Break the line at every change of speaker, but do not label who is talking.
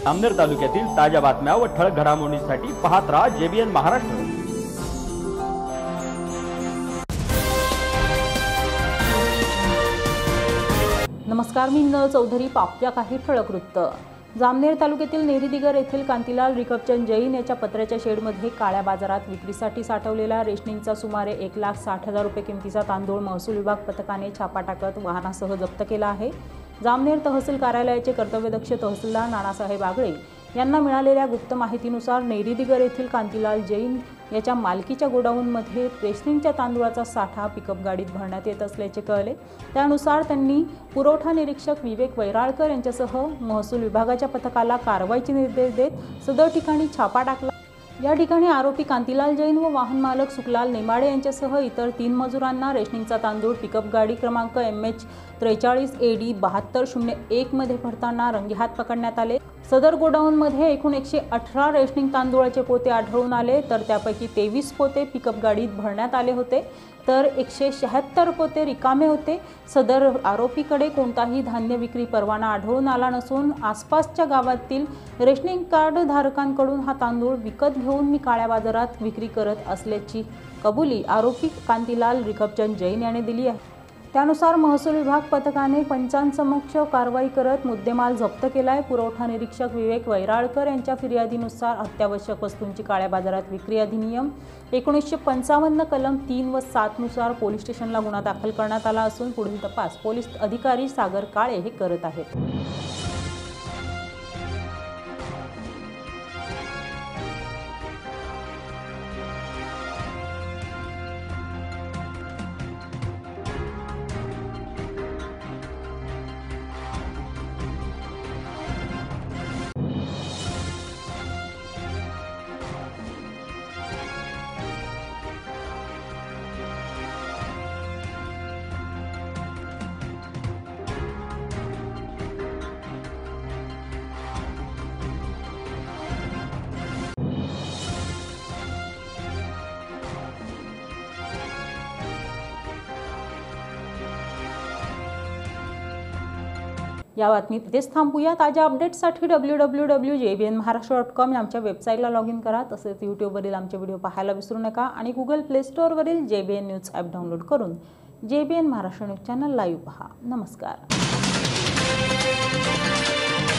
जामनेर तालुक्यातील ताज्या बातम्या व ठळक घडामोडींसाठी पाहत राहा JBN महाराष्ट्र।
नमस्कार, मी नल चौधरी। पाहूया काही ठळक वृत्त। जामनेर तालुक्यातील नेरीदिगर येथील कांतीलाल रिकपचंद जैन याच्या पत्र्याच्या शेडमध्ये काळ्या बाजारात विक्रीसाठी साठवलेला रेशनिंगचा सुमारे 1,60,000 रुपये किमतीचा तांदूळ महसूल विभाग पथकाने छापा टाकत वाहनासह जप्त केला आहे। जामनेर तहसील कार्यालयाचे कर्तव्यदक्ष तहसीलदार नानासाहेब आगळे यांना मिळालेल्या गुप्त माहितीनुसार नेरीदिगर येथील कांतीलाल जैन याच्या मालकीच्या गोडाऊनमध्ये रेशनिंगच्या तांदूळाचा साठा पिकअप गाडीत भरण्यात येत असल्याचे कळले। त्यानुसार त्यांनी पुरवठा निरीक्षक विवेक वैराळकर यांच्यासह महसूल विभागाच्या पथकाला कारवाईचे निर्देश देत सदर ठिकाणी छापा टाकला। या ठिकाणी आरोपी कांतीलाल जैन व वाहन मालक सुखलाल नेमाडे यांच्यासह इतर 3 मजुरांना रेशनिंगचा तांदूळ पिकअप गाडी क्रमांक MH 43 AD 7201 मध्ये भरताना रंगेहात पकडण्यात आले। सदर गोडाऊनमध्ये एकूण 118 रेशनिंग तांदूळाचे पोते आढळून आले, तर त्यापैकी 23 पोते पिकअप गाडीत भरण्यात आले होते, तर 176 पोते रिकामे होते। सदर आरोपीकडे कोणताही धान्य विक्री परवाना आढळून आला नसून आसपासच्या गावातील रेशनिंग कार्ड धारकांकडून हा तांदूळ विकत घेऊन मी काळ्या बाजारात विक्री करत असल्याची कबुली आरोपी कांतीलाल रिकपचंद जैन याने दिली आहे। त्यानुसार महसूल विभाग पथकाने पंचांसमक्ष कारवाई करत मुद्देमाल जप्त केलाय। पुरवठा निरीक्षक विवेक वैराळकर यांच्या फिर्यादीनुसार अत्यावश्यक वस्तूंची काळ्या बाजारात विक्री अधिनियम 1955 कलम 3 व 7 नुसार पोलीस स्टेशनला गुन्हा दाखल करण्यात आला असून पुढील तपास पोलीस अधिकारी सागर काळे हे करत आहेत। या बातमीत इथेच थांबूया। ताज्या अपडेट्ससाठी www.jbnmaharashtra.com या आमच्या वेबसाईटला लॉग इन करा। तसेच यूट्यूबवरील आमचे व्हिडिओ पाहायला विसरू नका आणि गुगल प्ले स्टोअरवरील JBN न्यूज ॲप डाउनलोड करून JBN Maharashtra news channel live पहा। नमस्कार।